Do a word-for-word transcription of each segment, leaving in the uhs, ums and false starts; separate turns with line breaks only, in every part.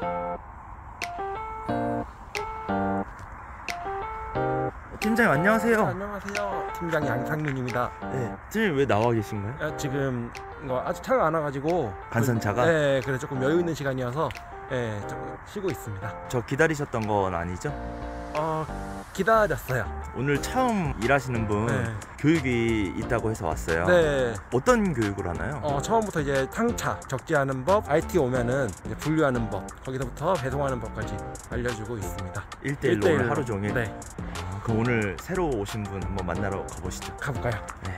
팀장님 안녕하세요.
네, 안녕하세요. 팀장 양상민입니다.
네, 팀장님 왜 나와 계신가요?
아, 지금 이거 아직 차가 안 와가지고
반선차가?
네, 그래서 조금 여유 있는 시간이어서 네, 조금 쉬고 있습니다.
저 기다리셨던 건 아니죠?
어, 기다렸어요.
오늘 처음 일하시는 분
네.
교육이 있다고 해서 왔어요.
네.
어떤 교육을 하나요?
어, 처음부터 이제 상차 적재하는 법, 아이티 오면은 이제 분류하는 법, 거기서부터 배송하는 법까지 알려주고 있습니다.
일 대일로 오늘
일대일로.
하루 종일?
네.
아, 그럼 오늘 새로 오신 분 한번 만나러 가보시죠.
가볼까요?
네.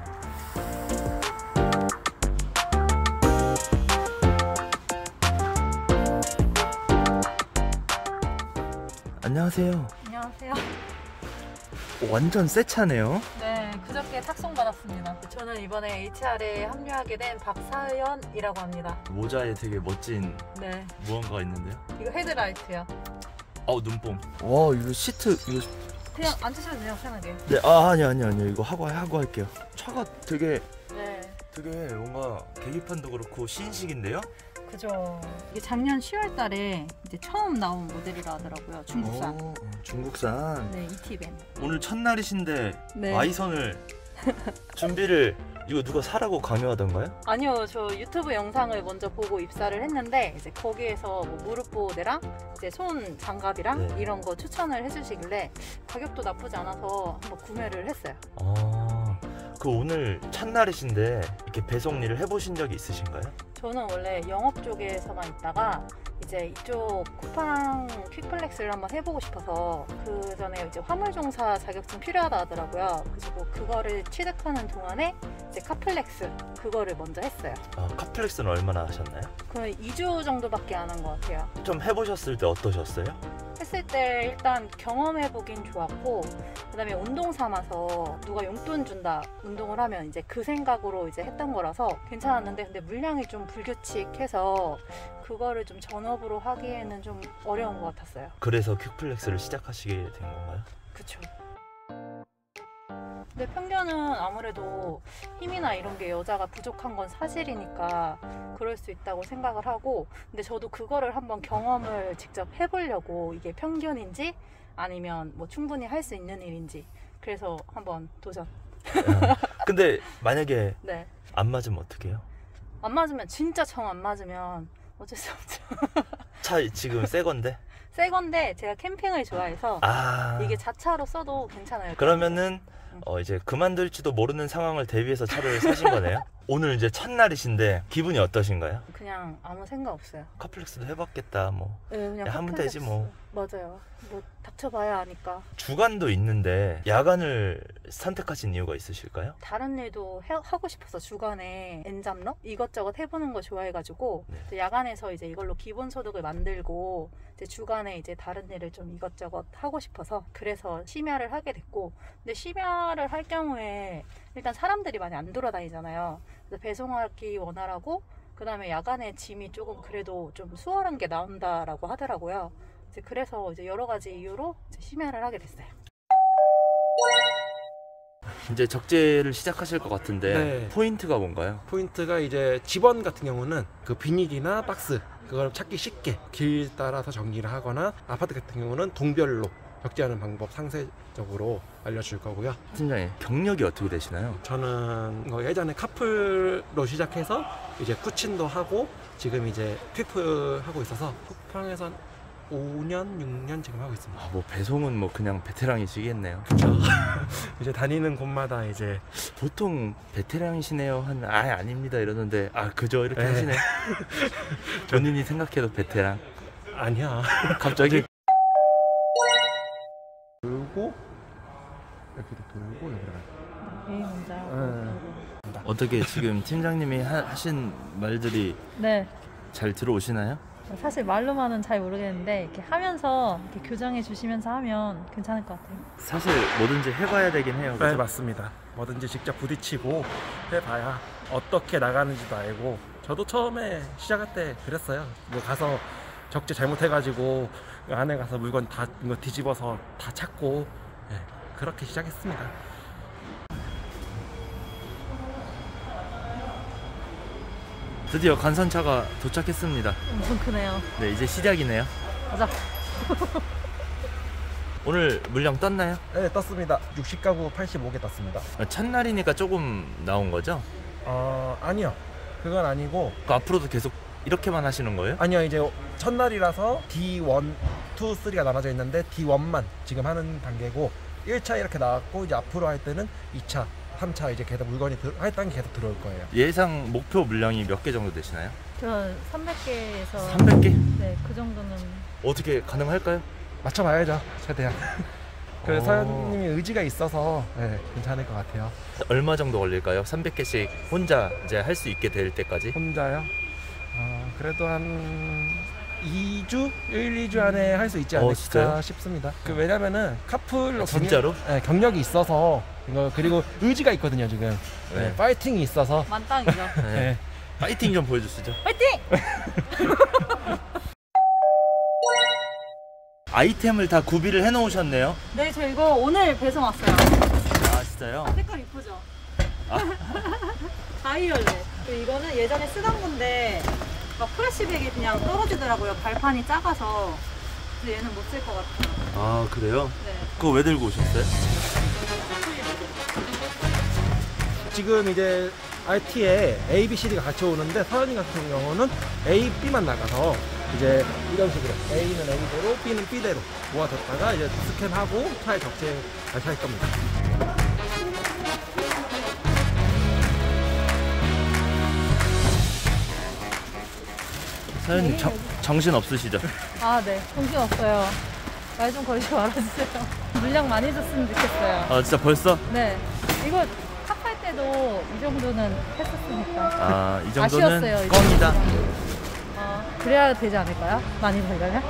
안녕하세요.
안녕하세요.
오, 완전 새 차네요.
네, 그저께 탁송 받았습니다. 저는 이번에 에이치알에 합류하게 된 박사연이라고 합니다.
모자에 되게 멋진
네,
무언가가 있는데요.
이거 헤드라이트요.
어우, 눈뽕. 와, 이거 시트 이거.
그냥 앉으셔도 돼요, 편하게.
네, 아 아니 아니 아니 이거 하고 하고 할게요. 차가 되게
네,
되게 뭔가 계기판도 그렇고 신식인데요.
그죠. 이게 작년 시월 달에 이제 처음 나온 모델이라 하더라고요. 중국산.
오, 중국산.
네, 이티밴.
오늘 첫날이신데
네.
와이선을 준비를 이거 누가 사라고 강요하던가요?
아니요, 저 유튜브 영상을 먼저 보고 입사를 했는데 이제 거기에서 뭐 무릎 보호대랑 이제 손 장갑이랑
네.
이런 거 추천을 해주시길래 가격도 나쁘지 않아서 한번 구매를 했어요.
아, 그 오늘 첫날이신데 이렇게 배송 일을 해보신 적이 있으신가요?
저는 원래 영업 쪽에서만 있다가 이제 이쪽 쿠팡 퀵플렉스를 한번 해보고 싶어서 그 전에 이제 화물종사 자격증 필요하다 하더라고요. 그래서 뭐 그거를 취득하는 동안에 이제 카플렉스 그거를 먼저 했어요.
아, 카플렉스는 얼마나 하셨나요?
그럼 이 주 정도밖에 안 한 것 같아요.
좀 해보셨을 때 어떠셨어요?
했을 때 일단 경험해보긴 좋았고, 그 다음에 운동 삼아서 누가 용돈 준다 운동을 하면 이제 그 생각으로 이제 했던 거라서 괜찮았는데, 근데 물량이 좀 불규칙해서 그거를 좀 전업으로 하기에는 좀 어려운 것 같았어요.
그래서 퀵플렉스를 시작하시게 된 건가요?
그쵸. 근데 편견은 아무래도 힘이나 이런 게 여자가 부족한 건 사실이니까 그럴 수 있다고 생각을 하고, 근데 저도 그거를 한번 경험을 직접 해보려고, 이게 편견인지 아니면 뭐 충분히 할 수 있는 일인지, 그래서 한번 도전.
아, 근데 만약에
네.
안 맞으면 어떡해요?
안 맞으면, 진짜 정 안 맞으면 어쩔 수 없죠.
차 지금 새 건데?
새 건데 제가 캠핑을 좋아해서
아,
이게 자차로 써도 괜찮아요.
그러면은 어 이제 그만둘지도 모르는 상황을 대비해서 차를 사신 거네요? 오늘 이제 첫날이신데 기분이 어떠신가요?
그냥 아무 생각 없어요.
카플렉스도 해봤겠다 뭐.
네, 그냥
야, 하면 되지
카플렉스.
뭐.
맞아요. 뭐 닥쳐봐야 하니까.
주간도 있는데 야간을 선택하신 이유가 있으실까요?
다른 일도 해, 하고 싶어서 주간에 엔잡러 이것저것 해보는 거 좋아해가지고
네.
이제 야간에서 이제 이걸로 기본 소득을 만들고 이제 주간에 이제 다른 일을 좀 이것저것 하고 싶어서 그래서 심야를 하게 됐고, 근데 심야를 할 경우에 일단 사람들이 많이 안 돌아다니잖아요. 그래서 배송하기 원활하고, 그 다음에 야간에 짐이 조금 그래도 좀 수월한 게 나온다라고 하더라고요. 이제 그래서 이제 여러 가지 이유로 이제 심야를 하게 됐어요.
이제 적재를 시작하실 것 같은데
네.
포인트가 뭔가요?
포인트가 이제 집원 같은 경우는 그 비닐이나 박스 그걸 찾기 쉽게 길 따라서 정리를 하거나, 아파트 같은 경우는 동별로 적재하는 방법 상세적으로 알려줄 거고요.
팀장님 경력이 어떻게 되시나요?
저는 뭐 예전에 카풀로 시작해서 이제 쿠친도 하고 지금 이제 퀵플 하고 있어서 쿠팡에서 오 년, 육 년 지금 하고 있습니다.
아, 뭐 배송은 뭐 그냥 베테랑이시겠네요.
그렇죠. 이제 다니는 곳마다 이제
보통 베테랑이시네요 한 아 아닙니다 이러는데 아 그저 이렇게
네.
하시네. 본인이 생각해도 베테랑.
아니야.
갑자기
돌고 이렇게 돌고 여기로 가.
네, 먼저.
어떻게 지금 팀장님이 하, 하신 말들이
네.
잘 들어오시나요?
사실 말로만은 잘 모르겠는데 이렇게 하면서 이렇게 교정해 주시면서 하면 괜찮을 것 같아요.
사실 뭐든지 해봐야 되긴 해요.
네,
그죠?
맞습니다. 뭐든지 직접 부딪히고 해봐야 어떻게 나가는지도 알고, 저도 처음에 시작할 때 그랬어요. 뭐 가서 적재 잘못해가지고 안에 가서 물건 다 이거 뒤집어서 다 찾고, 네, 그렇게 시작했습니다.
드디어 간선차가 도착했습니다.
엄청 크네요.
네, 이제 시작이네요.
가자.
오늘 물량 떴나요?
네, 떴습니다. 육십 가구 팔십오 개 떴습니다.
첫날이니까 조금 나온 거죠?
어, 아니요. 그건 아니고,
그 앞으로도 계속 이렇게만 하시는 거예요?
아니요. 이제 첫날이라서 디 일, 이, 삼가 나눠져 있는데 디 일만 지금 하는 단계고, 일 차 이렇게 나왔고, 이제 앞으로 할 때는 이 차, 삼 차 이제 계속 물건이 들, 할 단계 계속 들어올 거예요.
예상 목표 물량이 몇 개 정도 되시나요?
저 삼백 개에서
삼백 개?
네, 그 정도는
어떻게 가능할까요?
맞춰봐야죠, 최대한. 그
오.
사장님이 의지가 있어서 네, 괜찮을 것 같아요.
얼마 정도 걸릴까요? 삼백 개씩 혼자 이제 할 수 있게 될 때까지?
혼자요? 어, 그래도 한 이 주? 일, 이 주 안에 할 수 있지
어,
않을까
진짜요?
싶습니다. 그 왜냐면은 카풀로
아, 진짜로?
경력, 네, 경력이 있어서 이거 그리고 의지가 있거든요 지금. 네,
네.
파이팅이 있어서.
만땅이죠.
네.
네.
파이팅 좀 보여주시죠.
화이팅!
아이템을 다 구비를 해놓으셨네요.
네, 저 이거 오늘 배송 왔어요.
아, 진짜요?
색깔 이쁘죠? 바이올렛. 그리고 이거는 예전에 쓰던 건데 막 프레시백이 그냥 떨어지더라고요. 발판이 작아서. 그래서 얘는 못 쓸 것 같아요.
아, 그래요?
네.
그거 왜 들고 오셨어요?
지금 이제 알티에 A, B, C, D가 같이 오는데 사연이 같은 경우는 A, B만 나가서 이제 이런 식으로 A는 A대로 B는 B대로 모아뒀다가 이제 스캔하고 차에 적재 발차할 겁니다.
사연님 정, 정신 없으시죠?
아, 네. 정신 없어요. 말 좀 걸지 말아주세요. 물량 많이 줬으면 좋겠어요.
아, 진짜 벌써?
네. 이거 탑할 때도 이 정도는 했었으니까.
아, 이
아쉬웠어요.
정도는
이
껌이다.
정도는. 어, 그래야 되지 않을까요? 많이 벌려면?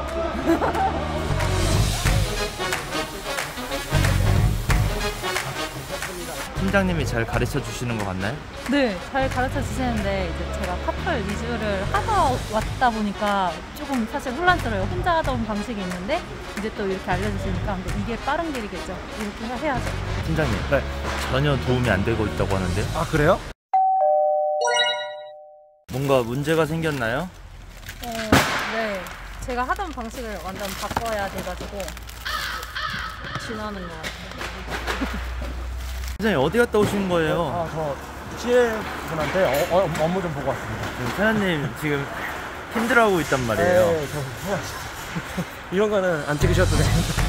팀장님이 잘 가르쳐 주시는 것 같나요?
네, 잘 가르쳐 주시는데 이제 제가 카풀 위주를 하다 왔다 보니까 조금 사실 혼란스러워요. 혼자 하던 방식이 있는데 이제 또 이렇게 알려주시니까 근데 이게 빠른 길이겠죠. 이렇게 해야죠.
팀장님,
네.
전혀 도움이 안 되고 있다고 하는데요?
아 그래요?
뭔가 문제가 생겼나요?
어, 네. 제가 하던 방식을 완전 바꿔야 돼가지고 지나는 것 같아요.
팀장님 어디 갔다 오신 거예요?
아, 저 지혜분한테 어, 어, 업무 좀 보고 왔습니다.
지금 사장님 지금 힘들어하고 있단 말이에요.
네, 저 해야지. 이런 거는 안 찍으셔도 됩니다.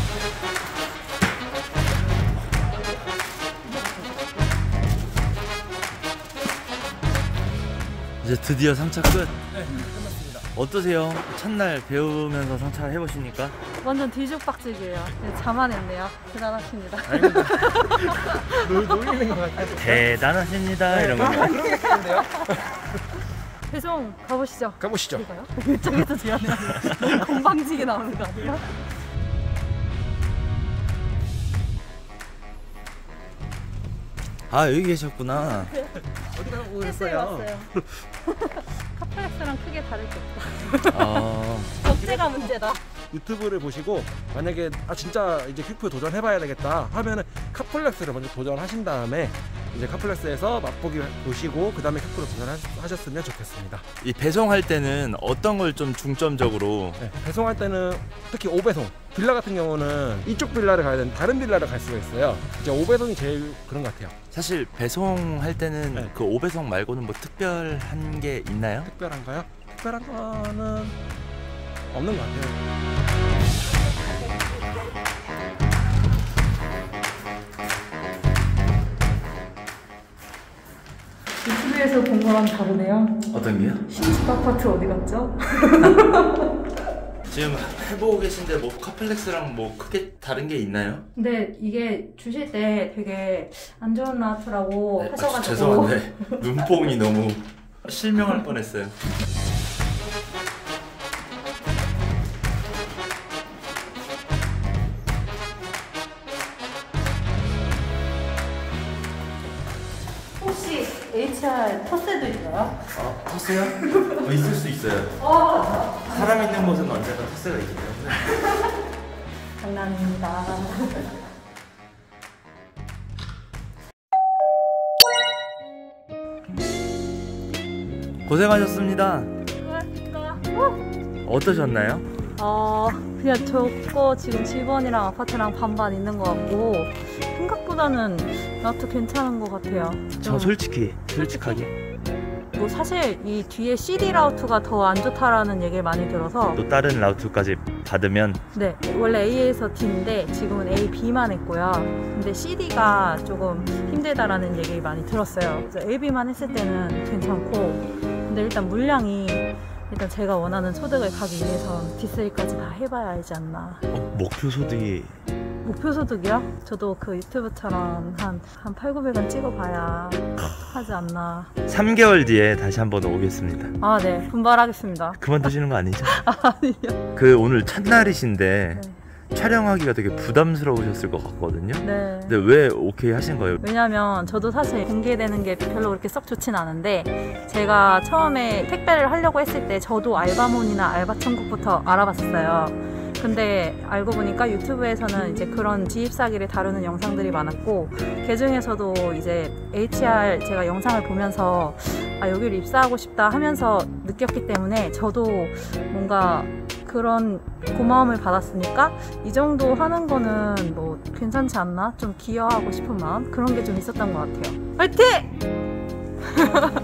이제 드디어 상차 끝.
네, 끝났습니다.
어떠세요? 첫날 배우면서 상차 해보시니까?
완전 뒤죽박죽이에요. 네, 자만했네요. 대단하십니다.
아닙니다. 놀, 놀리는 것 같아요.
대단하십니다. 이런 거.
아, 그런 느낌인데요?
배송 가보시죠.
가보시죠.
제가요? 이쪽에서 제안해요. 너무 건방지게 나오는 거 아니에요?
아, 여기 계셨구나.
어디 가고
실수에
오셨어요?
왔어요. 카플렉스랑 크게 다를 게 없다.
아,
적재가 문제다.
유튜브를 보시고 만약에 아 진짜 이제 퀵프에 도전해봐야 되겠다 하면은 카플렉스를 먼저 도전하신 다음에 이제 카플렉스에서 맛보기 보시고 그 다음에 퀵프로 도전하셨으면 좋겠습니다.
이 배송할 때는 어떤 걸 좀 중점적으로
네, 배송할 때는 특히 오 배송 빌라 같은 경우는 이쪽 빌라를 가야 되는 다른 빌라를 갈 수가 있어요. 이제 오 배송이 제일 그런 것 같아요.
사실 배송할 때는
네.
그 오배송 말고는 뭐 특별한 게 있나요?
특별한가요? 특별한 거는 없는 것 같아요.
유튜브에서 본 거랑 다르네요.
어떤 게요?
신축 아파트 어디 갔죠?
지금 해보고 계신데 뭐 카플렉스랑 뭐 크게 다른 게 있나요?
근데 이게 주실 때 되게 안 좋은 라우트라고
네, 아,
하셔가지고
죄송한데 눈뽕이 너무 실명할 뻔했어요.
혹시 에이치알 터세도 있나요?
아, 터스요? 어, 있을 수 있어요.
어,
사람 있는 곳은 언제나 터스가 있기 때문에.
장난입니다.
고생하셨습니다.
수고하셨습니다.
어떠셨나요?
어, 그냥 저거 지금 집원이랑 아파트랑 반반 있는 것 같고 생각보다는 나도 괜찮은 것 같아요.
저
좀
솔직히 솔직하게
뭐 사실 이 뒤에 씨디 라우트가 더 안 좋다라는 얘기를 많이 들어서
또 다른 라우트까지 받으면
네, 원래 A에서 D인데 지금은 A, B만 했고요. 근데 씨디가 조금 힘들다라는 얘기를 많이 들었어요. 그래서 A, B만 했을 때는 괜찮고 근데 일단 물량이 일단 제가 원하는 소득을 가기 위해선 디 쓰리까지 다 해봐야 하지 않나.
어, 목표 소득이
목표 소득이요? 저도 그 유튜브처럼 한, 한 팔구백 원 찍어봐야 하지 않나.
삼 개월 뒤에 다시 한번 오겠습니다.
아, 네. 분발하겠습니다.
그만두시는 거 아니죠?
아니요.
그 오늘 첫날이신데
네.
촬영하기가 되게 부담스러우셨을 것 같거든요.
네.
근데 왜 오케이 하신 거예요?
왜냐면 저도 사실 공개되는 게 별로 그렇게 썩 좋진 않은데 제가 처음에 택배를 하려고 했을 때 저도 알바몬이나 알바천국부터 알아봤었어요. 근데 알고 보니까 유튜브에서는 이제 그런 지입사기를 다루는 영상들이 많았고 그 중에서도 이제 에이치알 제가 영상을 보면서 아 여기를 입사하고 싶다 하면서 느꼈기 때문에 저도 뭔가 그런 고마움을 받았으니까 이 정도 하는 거는 뭐 괜찮지 않나? 좀 기여하고 싶은 마음? 그런 게 좀 있었던 것 같아요. 화이팅!